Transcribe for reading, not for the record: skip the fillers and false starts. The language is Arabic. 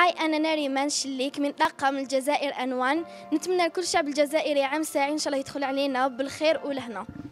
هاي أنا نريمان شليك من طاقم الجزائر أنوان. نتمنى لكل الشعب الجزائري عام سعيد إن شاء الله يدخل علينا بالخير ولهنا.